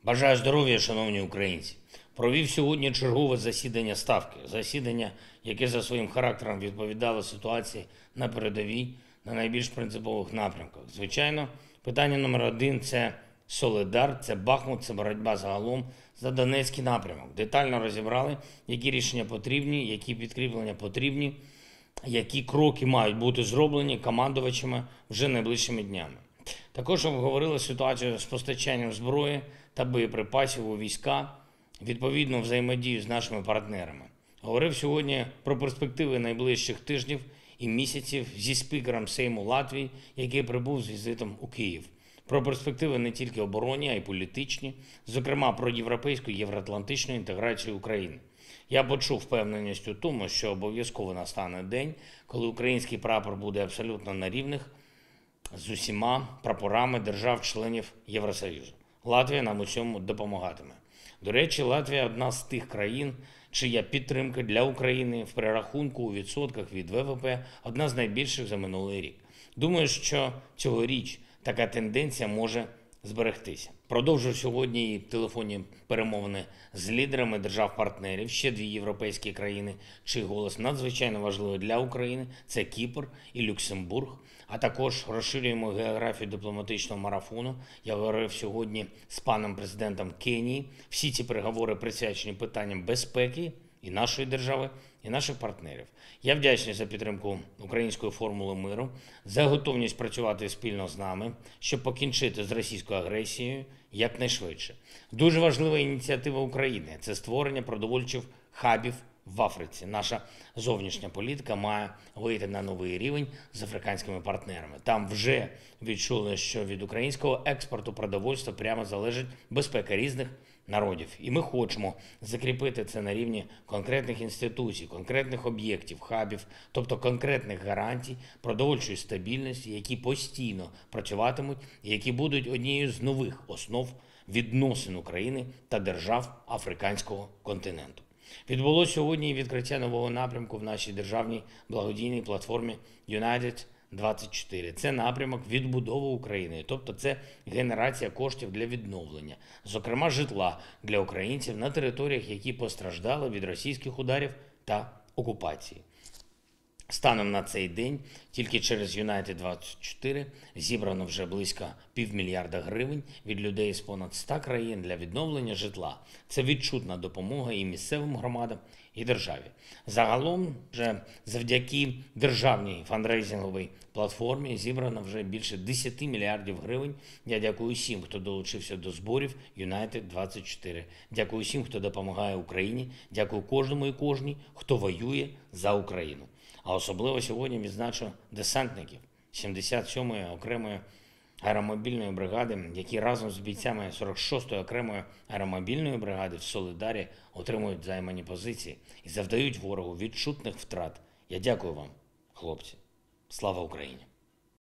Бажаю здоров'я, шановні українці. Провів сьогодні чергове засідання Ставки. Засідання, яке за своїм характером відповідало ситуації на передовій, на найбільш принципових напрямках. Звичайно, питання номер один – це Солидар, це Бахмут, це боротьба загалом за Донецький напрямок. Детально розібрали, які рішення потрібні, які підкріплення потрібні, які кроки мають бути зроблені командувачами вже найближчими днями. Також обговорили ситуацію з постачанням зброї та боєприпасів у війська, відповідно взаємодію з нашими партнерами. Говорив сьогодні про перспективи найближчих тижнів і місяців зі спікером Сейму Латвії, який прибув з візитом у Київ. Про перспективи не тільки оборонні, а й політичні, зокрема про європейську і євроатлантичну інтеграцію України. Я почув впевненість у тому, що обов'язково настане день, коли український прапор буде абсолютно на рівних з усіма прапорами держав-членів Євросоюзу. Латвія нам у цьому допомагатиме. До речі, Латвія – одна з тих країн, чия підтримка для України в перерахунку у відсотках від ВВП одна з найбільших за минулий рік. Думаю, що цьогоріч така тенденція може зберегтися. Продовжую сьогодні і телефонні перемовини з лідерами держав-партнерів, ще дві європейські країни, чий голос надзвичайно важливий для України – це Кіпр і Люксембург. А також розширюємо географію дипломатичного марафону. Я говорив сьогодні з паном президентом Кенії. Всі ці переговори присвячені питанням безпеки і нашої держави, і наших партнерів. Я вдячний за підтримку української формули миру, за готовність працювати спільно з нами, щоб покінчити з російською агресією якнайшвидше. Дуже важлива ініціатива України – це створення продовольчих хабів в Африці. Наша зовнішня політика має вийти на новий рівень з африканськими партнерами. Там вже відчули, що від українського експорту продовольства прямо залежить безпека різних народів. І ми хочемо закріпити це на рівні конкретних інституцій, конкретних об'єктів, хабів, тобто конкретних гарантій продовольчої стабільності, які постійно працюватимуть і які будуть однією з нових основ відносин України та держав африканського континенту. Відбулося сьогодні відкриття нового напрямку в нашій державній благодійній платформі United-24. Це напрямок відбудови України, тобто це генерація коштів для відновлення, зокрема житла для українців на територіях, які постраждали від російських ударів та окупації. Станом на цей день тільки через United-24 зібрано вже близько $500 мільярда від людей з понад 100 країн для відновлення житла. Це відчутна допомога і місцевим громадам, і державі. Загалом вже завдяки державній фандрейзинговій платформі зібрано вже більше $10 мільярдів. Я дякую всім, хто долучився до зборів United-24. Дякую всім, хто допомагає Україні. Дякую кожному і кожній, хто воює за Україну. А особливо сьогодні відзначу десантників 77-ї окремої аеромобільної бригади, які разом з бійцями 46-ї окремої аеромобільної бригади в Солидарі отримують займані позиції і завдають ворогу відчутних втрат. Я дякую вам, хлопці. Слава Україні!